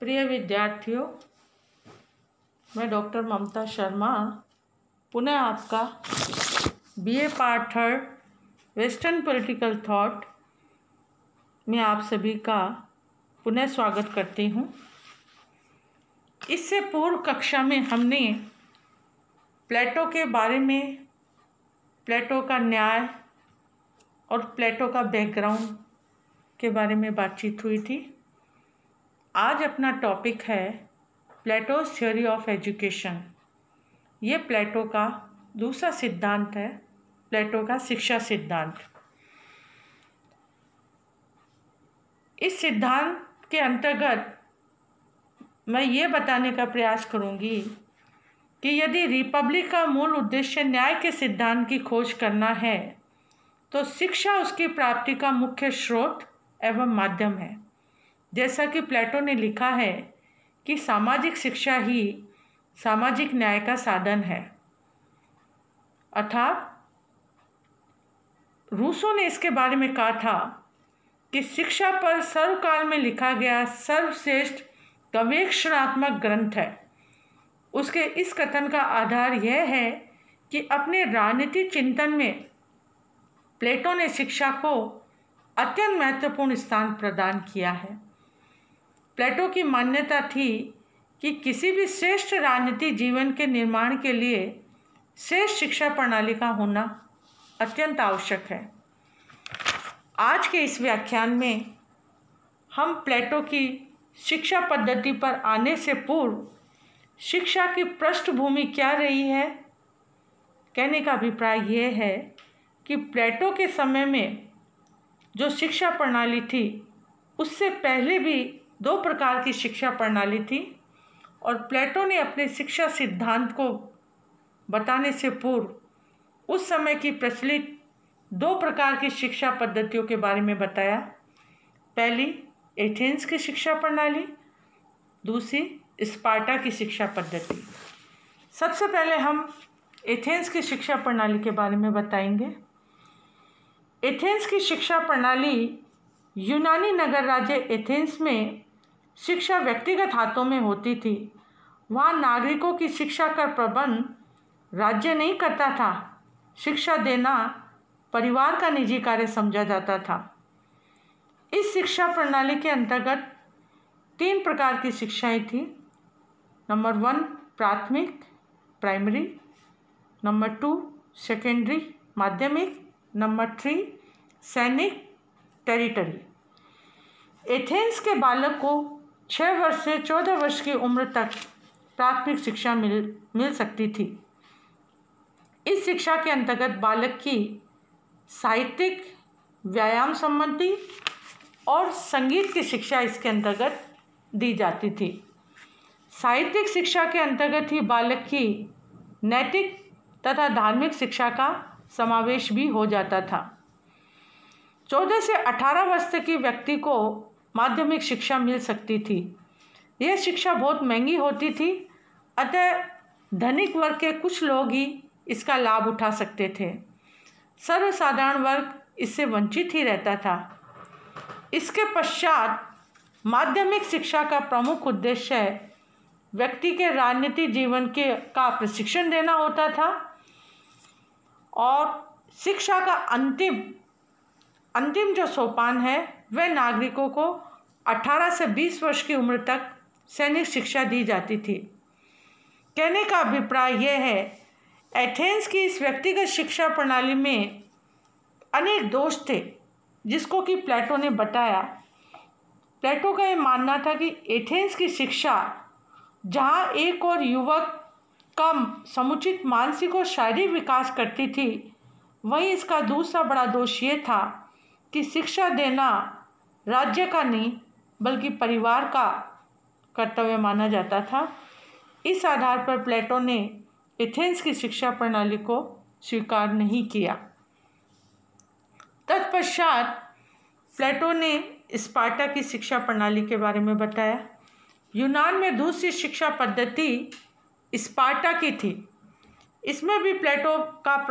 प्रिय विद्यार्थियों, मैं डॉक्टर ममता शर्मा पुनः आपका BA part third western political thought में आप सभी का पुनः स्वागत करती हूँ। इससे पूर्व कक्षा में हमने प्लेटो के बारे में, प्लेटो का न्याय और प्लेटो का बैकग्राउंड के बारे में बातचीत हुई थी। आज अपना टॉपिक है प्लेटोज थ्योरी ऑफ एजुकेशन। ये प्लेटो का दूसरा सिद्धांत है, प्लेटो का शिक्षा सिद्धांत। इस सिद्धांत के अंतर्गत मैं ये बताने का प्रयास करूँगी कि यदि रिपब्लिक का मूल उद्देश्य न्याय के सिद्धांत की खोज करना है तो शिक्षा उसकी प्राप्ति का मुख्य स्रोत एवं माध्यम है। जैसा कि प्लेटो ने लिखा है कि सामाजिक शिक्षा ही सामाजिक न्याय का साधन है। अर्थात रूसो ने इसके बारे में कहा था कि शिक्षा पर सर्वकाल में लिखा गया सर्वश्रेष्ठ गवेषणात्मक ग्रंथ है। उसके इस कथन का आधार यह है कि अपने राजनीतिक चिंतन में प्लेटो ने शिक्षा को अत्यंत महत्वपूर्ण स्थान प्रदान किया है। प्लेटो की मान्यता थी कि किसी भी श्रेष्ठ राजनीतिक जीवन के निर्माण के लिए श्रेष्ठ शिक्षा प्रणाली का होना अत्यंत आवश्यक है। आज के इस व्याख्यान में हम प्लेटो की शिक्षा पद्धति पर आने से पूर्व शिक्षा की पृष्ठभूमि क्या रही है, कहने का अभिप्राय यह है कि प्लेटो के समय में जो शिक्षा प्रणाली थी उससे पहले भी दो प्रकार की शिक्षा प्रणाली थी और प्लेटो ने अपने शिक्षा सिद्धांत को बताने से पूर्व उस समय की प्रचलित दो प्रकार की शिक्षा पद्धतियों के बारे में बताया। पहली एथेंस की शिक्षा प्रणाली, दूसरी स्पार्टा की शिक्षा पद्धति। सबसे पहले हम एथेंस की शिक्षा प्रणाली के बारे में बताएंगे। एथेंस की शिक्षा प्रणाली यूनानी नगर राज्य एथेंस में शिक्षा व्यक्तिगत हाथों में होती थी। वहाँ नागरिकों की शिक्षा का प्रबंध राज्य नहीं करता था। शिक्षा देना परिवार का निजी कार्य समझा जाता था। इस शिक्षा प्रणाली के अंतर्गत तीन प्रकार की शिक्षाएं थी। नंबर 1 प्राथमिक प्राइमरी, नंबर 2 सेकेंडरी माध्यमिक, नंबर 3 सैनिक टेरिटरी। एथेंस के बालक को 6 वर्ष से 14 वर्ष की उम्र तक प्राथमिक शिक्षा मिल सकती थी। इस शिक्षा के अंतर्गत बालक की साहित्यिक, व्यायाम संबंधी और संगीत की शिक्षा इसके अंतर्गत दी जाती थी। साहित्यिक शिक्षा के अंतर्गत ही बालक की नैतिक तथा धार्मिक शिक्षा का समावेश भी हो जाता था। 14 से 18 वर्ष तक की व्यक्ति को माध्यमिक शिक्षा मिल सकती थी। यह शिक्षा बहुत महंगी होती थी, अतः धनिक वर्ग के कुछ लोग ही इसका लाभ उठा सकते थे। सर्वसाधारण वर्ग इससे वंचित ही रहता था। इसके पश्चात माध्यमिक शिक्षा का प्रमुख उद्देश्य व्यक्ति के राजनीतिक जीवन का प्रशिक्षण देना होता था और शिक्षा का अंतिम जो सोपान है वह नागरिकों को 18 से 20 वर्ष की उम्र तक सैनिक शिक्षा दी जाती थी। कहने का अभिप्राय यह है, एथेंस की इस व्यक्तिगत शिक्षा प्रणाली में अनेक दोष थे जिसको कि प्लेटो ने बताया। प्लेटो का यह मानना था कि एथेंस की शिक्षा जहाँ एक और युवक का समुचित मानसिक और शारीरिक विकास करती थी, वहीं इसका दूसरा बड़ा दोष ये था कि शिक्षा देना राज्य का नहीं बल्कि परिवार का कर्तव्य माना जाता था। इस आधार पर प्लेटो ने एथेंस की शिक्षा प्रणाली को स्वीकार नहीं किया। तत्पश्चात प्लेटो ने स्पार्टा की शिक्षा प्रणाली के बारे में बताया। यूनान में दूसरी शिक्षा पद्धति स्पार्टा की थी। इसने भी प्लेटो पर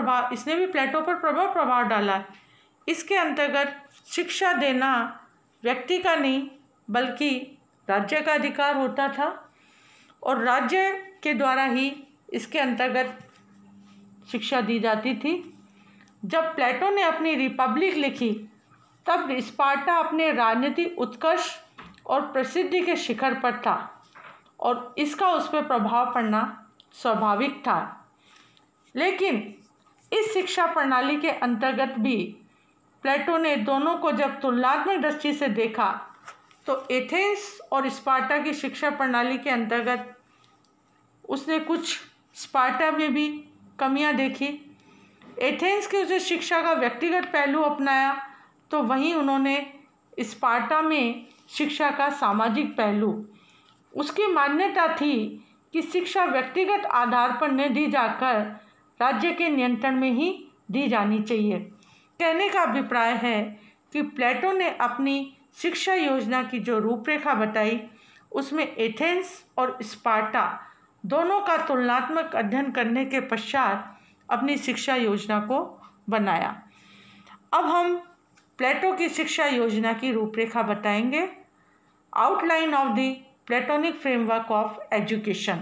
प्रभाव डाला। इसके अंतर्गत शिक्षा देना व्यक्ति का नहीं बल्कि राज्य का अधिकार होता था और राज्य के द्वारा ही इसके अंतर्गत शिक्षा दी जाती थी। जब प्लेटो ने अपनी रिपब्लिक लिखी तब स्पार्टा अपने राजनीतिक उत्कर्ष और प्रसिद्धि के शिखर पर था और इसका उस पर प्रभाव पड़ना स्वाभाविक था। लेकिन इस शिक्षा प्रणाली के अंतर्गत भी प्लेटो ने दोनों को जब तुलनात्मक दृष्टि से देखा तो एथेंस और स्पार्टा की शिक्षा प्रणाली के अंतर्गत उसने कुछ स्पार्टा में भी कमियां देखी। एथेंस की उसे शिक्षा का व्यक्तिगत पहलू अपनाया तो वहीं उन्होंने स्पार्टा में शिक्षा का सामाजिक पहलू। उसकी मान्यता थी कि शिक्षा व्यक्तिगत आधार पर न दी जाकर राज्य के नियंत्रण में ही दी जानी चाहिए। कहने का अभिप्राय है कि प्लेटो ने अपनी शिक्षा योजना की जो रूपरेखा बताई उसमें एथेंस और स्पार्टा दोनों का तुलनात्मक अध्ययन करने के पश्चात अपनी शिक्षा योजना को बनाया। अब हम प्लेटो की शिक्षा योजना की रूपरेखा बताएंगे। Outline of the Platonic framework of education.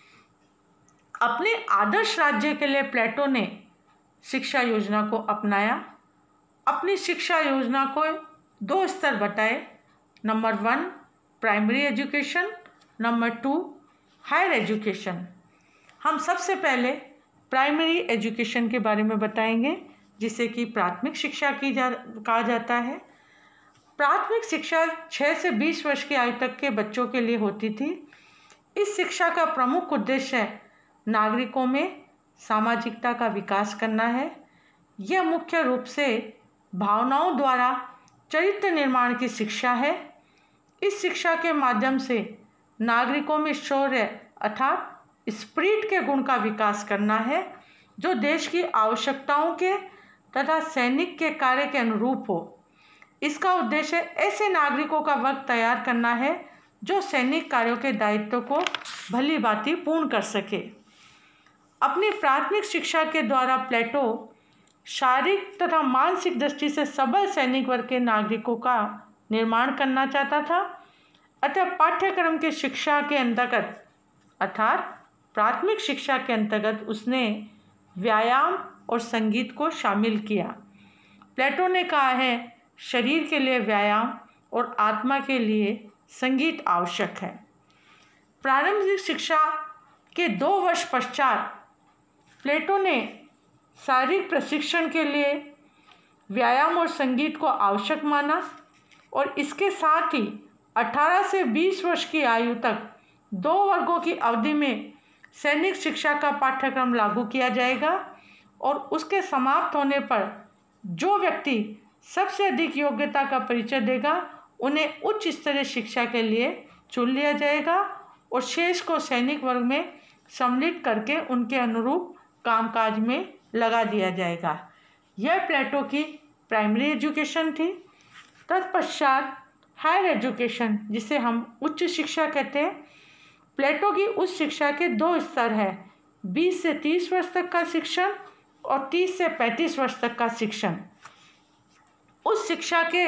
अपने आदर्श राज्य के लिए प्लेटो ने शिक्षा योजना को अपनाया। अपनी शिक्षा योजना को 2 स्तर बताए। Number 1 primary education, number 2 higher education. हम सबसे पहले प्राइमरी एजुकेशन के बारे में बताएंगे जिसे कि प्राथमिक शिक्षा कहा जाता है। प्राथमिक शिक्षा 6 से 20 वर्ष की आयु तक के बच्चों के लिए होती थी। इस शिक्षा का प्रमुख उद्देश्य नागरिकों में सामाजिकता का विकास करना है। यह मुख्य रूप से भावनाओं द्वारा चरित्र निर्माण की शिक्षा है। इस शिक्षा के माध्यम से नागरिकों में शौर्य अर्थात स्पिरिट के गुण का विकास करना है जो देश की आवश्यकताओं के तथा सैनिक के कार्य के अनुरूप हो। इसका उद्देश्य ऐसे नागरिकों का वर्ग तैयार करना है जो सैनिक कार्यों के दायित्व को भली भांति पूर्ण कर सके। अपनी प्राथमिक शिक्षा के द्वारा प्लेटो शारीरिक तथा मानसिक दृष्टि से सबल सैनिक वर्ग के नागरिकों का निर्माण करना चाहता था। अतः पाठ्यक्रम के शिक्षा के अंतर्गत अर्थात प्राथमिक शिक्षा के अंतर्गत उसने व्यायाम और संगीत को शामिल किया। प्लेटो ने कहा है शरीर के लिए व्यायाम और आत्मा के लिए संगीत आवश्यक है। प्रारंभिक शिक्षा के 2 वर्ष पश्चात प्लेटो ने शारीरिक प्रशिक्षण के लिए व्यायाम और संगीत को आवश्यक माना और इसके साथ ही 18 से 20 वर्ष की आयु तक 2 वर्गों की अवधि में सैनिक शिक्षा का पाठ्यक्रम लागू किया जाएगा और उसके समाप्त होने पर जो व्यक्ति सबसे अधिक योग्यता का परिचय देगा उन्हें उच्च स्तरीय शिक्षा के लिए चुन लिया जाएगा और शेष को सैनिक वर्ग में सम्मिलित करके उनके अनुरूप कामकाज में लगा दिया जाएगा। यह प्लेटो की प्राइमरी एजुकेशन थी। तत्पश्चात हायर एजुकेशन जिसे हम उच्च शिक्षा कहते हैं। प्लेटो की उच्च शिक्षा के 2 स्तर है, 20 से 30 वर्ष तक का शिक्षण और 30 से 35 वर्ष तक का शिक्षण। उस शिक्षा के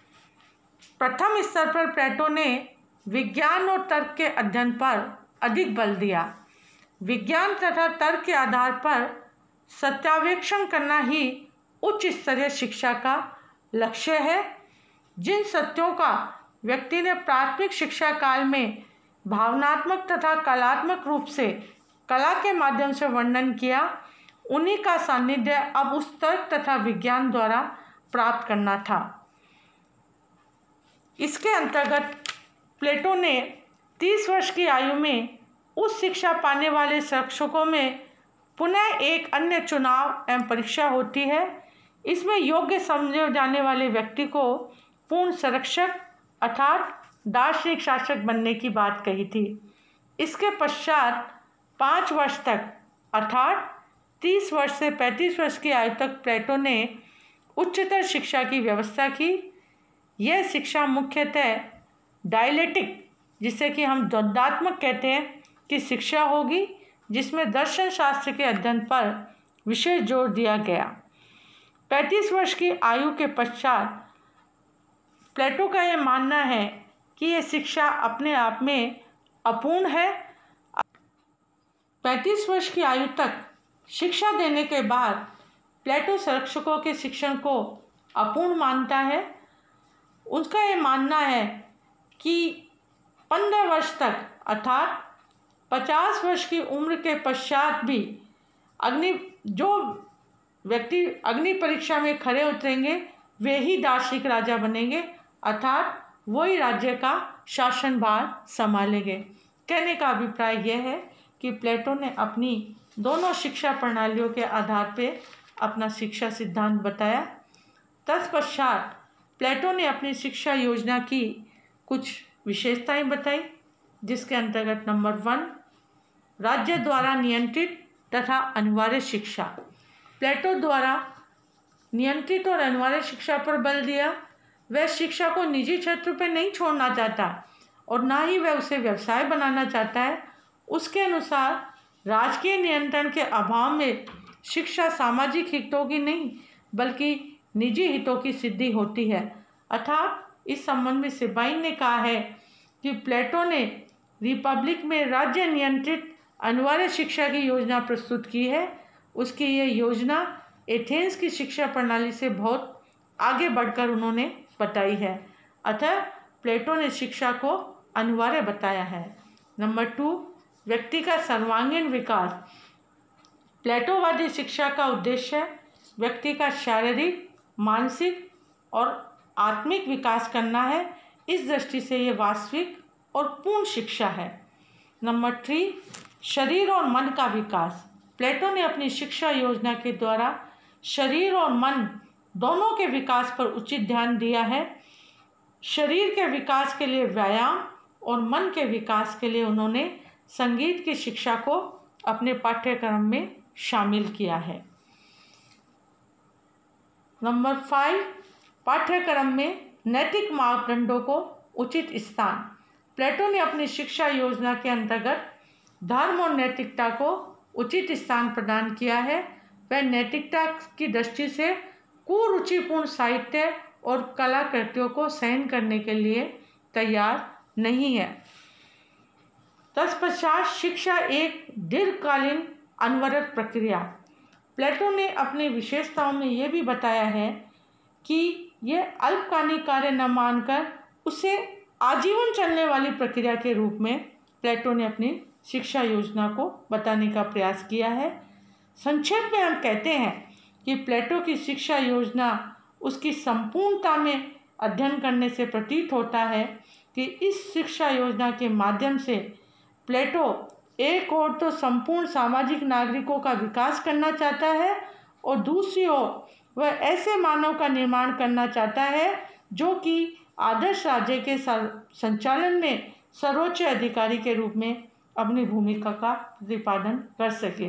प्रथम स्तर पर प्लेटो ने विज्ञान और तर्क के अध्ययन पर अधिक बल दिया। विज्ञान तथा तर्क के आधार पर सत्यान्वेषण करना ही उच्च स्तरीय शिक्षा का लक्ष्य है। जिन सत्यों का व्यक्ति ने प्राथमिक शिक्षा काल में भावनात्मक तथा कलात्मक रूप से कला के माध्यम से वर्णन किया उन्हीं का सानिध्य अब उस तर्क तथा विज्ञान द्वारा प्राप्त करना था। इसके अंतर्गत प्लेटो ने 30 वर्ष की आयु में उच्च शिक्षा पाने वाले शिक्षकों में पुनः एक अन्य चुनाव एवं परीक्षा होती है। इसमें योग्य समझे जाने वाले व्यक्ति को पूर्ण संरक्षक अर्थात दार्शनिक शासक बनने की बात कही थी। इसके पश्चात 5 वर्ष तक अर्थात 30 वर्ष से 35 वर्ष की आयु तक प्लेटो ने उच्चतर शिक्षा की व्यवस्था की। यह शिक्षा मुख्यतः डायलेक्टिक जिसे कि हम द्वंद्वात्मक कहते हैं की शिक्षा होगी जिसमें दर्शन शास्त्र के अध्ययन पर विशेष जोर दिया गया। 35 वर्ष की आयु के पश्चात प्लेटो का यह मानना है कि यह शिक्षा अपने आप में अपूर्ण है। 35 वर्ष की आयु तक शिक्षा देने के बाद प्लेटो संरक्षकों के शिक्षण को अपूर्ण मानता है। उसका ये मानना है कि 15 वर्ष तक अर्थात 50 वर्ष की उम्र के पश्चात भी जो व्यक्ति अग्नि परीक्षा में खरे उतरेंगे वे ही दार्शनिक राजा बनेंगे, अर्थात वही राज्य का शासनभार संभालेंगे। कहने का अभिप्राय यह है कि प्लेटो ने अपनी दोनों शिक्षा प्रणालियों के आधार पर अपना शिक्षा सिद्धांत बताया। तत्पश्चात प्लेटो ने अपनी शिक्षा योजना की कुछ विशेषताएं बताई, जिसके अंतर्गत नंबर 1, राज्य द्वारा नियंत्रित तथा अनिवार्य शिक्षा। प्लेटो द्वारा नियंत्रित और अनिवार्य शिक्षा पर बल दिया। वह शिक्षा को निजी क्षेत्र पर नहीं छोड़ना चाहता और ना ही वह उसे व्यवसाय बनाना चाहता है। उसके अनुसार राजकीय नियंत्रण के अभाव में शिक्षा सामाजिक हितों की नहीं बल्कि निजी हितों की सिद्धि होती है। अर्थात इस संबंध में सेबाइन ने कहा है कि प्लेटो ने रिपब्लिक में राज्य नियंत्रित अनिवार्य शिक्षा की योजना प्रस्तुत की है। उसकी ये योजना एथेंस की शिक्षा प्रणाली से बहुत आगे बढ़कर उन्होंने बताई है। अतः प्लेटो ने शिक्षा को अनिवार्य बताया है। नंबर 2, व्यक्ति का सर्वांगीण विकास। प्लेटोवादी शिक्षा का उद्देश्य व्यक्ति का शारीरिक, मानसिक और आत्मिक विकास करना है। इस दृष्टि से ये वास्तविक और पूर्ण शिक्षा है। नंबर 3, शरीर और मन का विकास। प्लेटो ने अपनी शिक्षा योजना के द्वारा शरीर और मन दोनों के विकास पर उचित ध्यान दिया है। शरीर के विकास के लिए व्यायाम और मन के विकास के लिए उन्होंने संगीत की शिक्षा को अपने पाठ्यक्रम में शामिल किया है। नंबर 5, पाठ्यक्रम में नैतिक मापदंडों को उचित स्थान। प्लेटो ने अपनी शिक्षा योजना के अंतर्गत धर्म और नैतिकता को उचित स्थान प्रदान किया है। वह नैतिकता की दृष्टि से कुरुचिपूर्ण साहित्य और कलाकृतियों को सहन करने के लिए तैयार नहीं है। तत्पश्चात शिक्षा एक दीर्घकालीन अनवरत प्रक्रिया। प्लेटो ने अपनी विशेषताओं में यह भी बताया है कि यह अल्पकालिक कार्य न मानकर उसे आजीवन चलने वाली प्रक्रिया के रूप में प्लेटो ने अपनी शिक्षा योजना को बताने का प्रयास किया है। संक्षेप में हम कहते हैं कि प्लेटो की शिक्षा योजना उसकी संपूर्णता में अध्ययन करने से प्रतीत होता है कि इस शिक्षा योजना के माध्यम से प्लेटो एक ओर तो संपूर्ण सामाजिक नागरिकों का विकास करना चाहता है और दूसरी ओर वह ऐसे मानव का निर्माण करना चाहता है जो कि आदर्श राज्य के संचालन में सर्वोच्च अधिकारी के रूप में अपनी भूमिका का प्रतिपादन कर सके।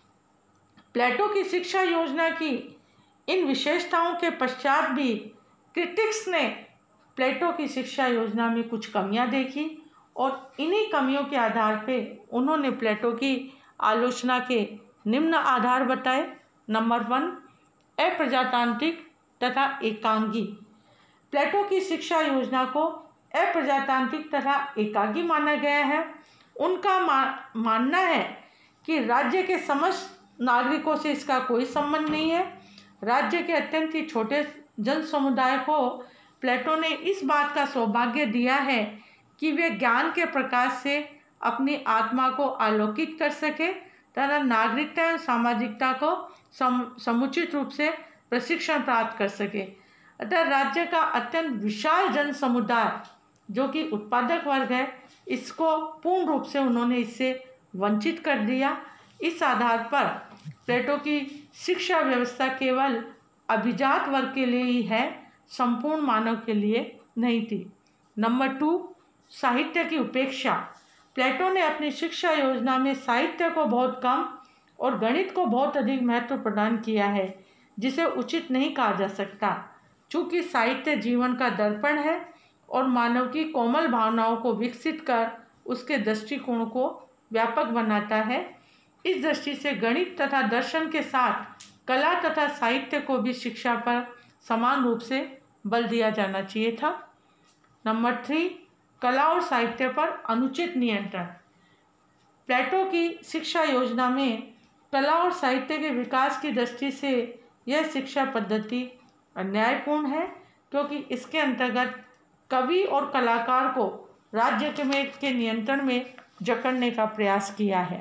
प्लेटो की शिक्षा योजना की इन विशेषताओं के पश्चात भी क्रिटिक्स ने प्लेटो की शिक्षा योजना में कुछ कमियां देखी और इन्हीं कमियों के आधार पर उन्होंने प्लेटो की आलोचना के निम्न आधार बताए। नंबर 1, अप्रजातांत्रिक तथा एकांगी। प्लेटो की शिक्षा योजना को अप्रजातांत्रिक तथा एकांगी माना गया है। उनका मानना है कि राज्य के समस्त नागरिकों से इसका कोई संबंध नहीं है। राज्य के अत्यंत ही छोटे जन समुदाय को प्लेटो ने इस बात का सौभाग्य दिया है कि वे ज्ञान के प्रकाश से अपनी आत्मा को आलोकित कर सके तथा नागरिकता एवं सामाजिकता को समुचित रूप से प्रशिक्षण प्राप्त कर सके। अतः राज्य का अत्यंत विशाल जन समुदाय जो कि उत्पादक वर्ग है, इसको पूर्ण रूप से उन्होंने इससे वंचित कर दिया। इस आधार पर प्लेटो की शिक्षा व्यवस्था केवल अभिजात वर्ग के लिए ही है, संपूर्ण मानव के लिए नहीं थी। नंबर 2, साहित्य की उपेक्षा। प्लेटो ने अपनी शिक्षा योजना में साहित्य को बहुत कम और गणित को बहुत अधिक महत्व प्रदान किया है, जिसे उचित नहीं कहा जा सकता। चूँकि साहित्य जीवन का दर्पण है और मानव की कोमल भावनाओं को विकसित कर उसके दृष्टिकोण को व्यापक बनाता है। इस दृष्टि से गणित तथा दर्शन के साथ कला तथा साहित्य को भी शिक्षा पर समान रूप से बल दिया जाना चाहिए था। नंबर 3, कला और साहित्य पर अनुचित नियंत्रण। प्लेटो की शिक्षा योजना में कला और साहित्य के विकास की दृष्टि से यह शिक्षा पद्धति अन्यायपूर्ण है, क्योंकि इसके अंतर्गत कवि और कलाकार को राज्य के नियंत्रण में जकड़ने का प्रयास किया है।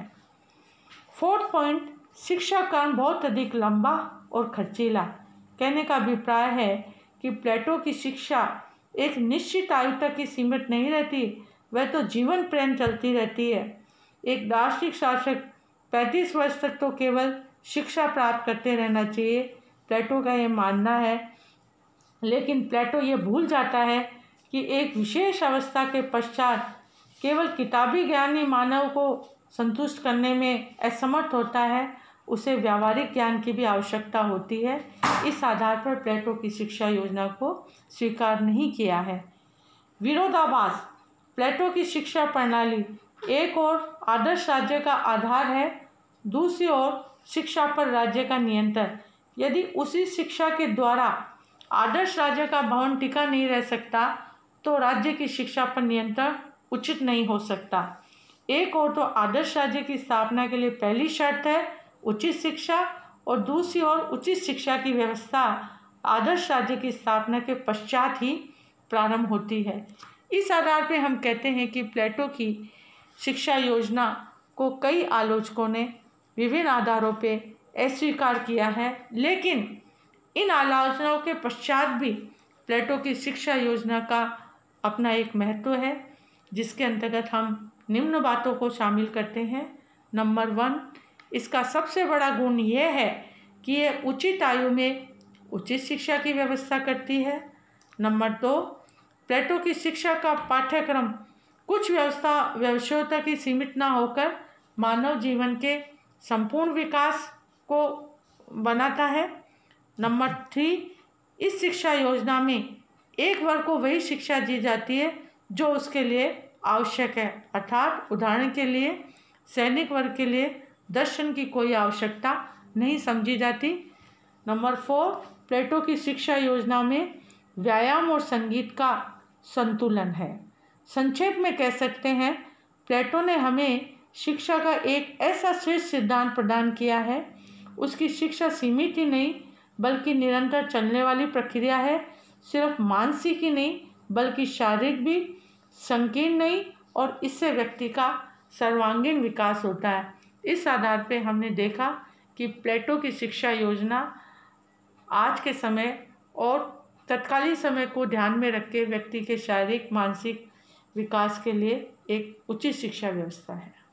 4th पॉइंट, शिक्षा क्रम बहुत अधिक लंबा और खर्चीला। कहने का अभिप्राय है कि प्लेटो की शिक्षा एक निश्चित आयु तक ही सीमित नहीं रहती, वह तो जीवन पर्यंत चलती रहती है। एक दार्शनिक शासक 35 वर्ष तक तो केवल शिक्षा प्राप्त करते रहना चाहिए, प्लेटो का यह मानना है। लेकिन प्लेटो ये भूल जाता है कि एक विशेष अवस्था के पश्चात केवल किताबी ज्ञान ही मानव को संतुष्ट करने में असमर्थ होता है, उसे व्यावहारिक ज्ञान की भी आवश्यकता होती है। इस आधार पर प्लेटो की शिक्षा योजना को स्वीकार नहीं किया है। विरोधाभास, प्लेटो की शिक्षा प्रणाली एक ओर आदर्श राज्य का आधार है, दूसरी ओर शिक्षा पर राज्य का नियंत्रण। यदि उसी शिक्षा के द्वारा आदर्श राज्य का भवन टिका नहीं रह सकता तो राज्य की शिक्षा पर नियंत्रण उचित नहीं हो सकता। एक ओर तो आदर्श राज्य की स्थापना के लिए पहली शर्त है उचित शिक्षा, और दूसरी ओर उचित शिक्षा की व्यवस्था आदर्श राज्य की स्थापना के पश्चात ही प्रारंभ होती है। इस आधार पर हम कहते हैं कि प्लेटो की शिक्षा योजना को कई आलोचकों ने विभिन्न आधारों पर अस्वीकार किया है, लेकिन इन आलोचनाओं के पश्चात भी प्लेटो की शिक्षा योजना का अपना एक महत्व है, जिसके अंतर्गत हम निम्न बातों को शामिल करते हैं। नंबर 1, इसका सबसे बड़ा गुण यह है कि यह उचित आयु में उचित शिक्षा की व्यवस्था करती है। नंबर 2, प्लेटो की शिक्षा का पाठ्यक्रम कुछ विषयों तक ही सीमित न होकर मानव जीवन के संपूर्ण विकास को बनाता है। नंबर 3, इस शिक्षा योजना में एक वर्ग को वही शिक्षा दी जाती है जो उसके लिए आवश्यक है, अर्थात उदाहरण के लिए सैनिक वर्ग के लिए दर्शन की कोई आवश्यकता नहीं समझी जाती। नंबर 4, प्लेटो की शिक्षा योजना में व्यायाम और संगीत का संतुलन है। संक्षेप में कह सकते हैं, प्लेटो ने हमें शिक्षा का एक ऐसा श्रेष्ठ सिद्धांत प्रदान किया है। उसकी शिक्षा सीमित ही नहीं बल्कि निरंतर चलने वाली प्रक्रिया है। सिर्फ मानसिक ही नहीं बल्कि शारीरिक भी, संकीर्ण नहीं, और इससे व्यक्ति का सर्वांगीण विकास होता है। इस आधार पे हमने देखा कि प्लेटो की शिक्षा योजना आज के समय और तत्कालीन समय को ध्यान में रख के व्यक्ति के शारीरिक मानसिक विकास के लिए एक उचित शिक्षा व्यवस्था है।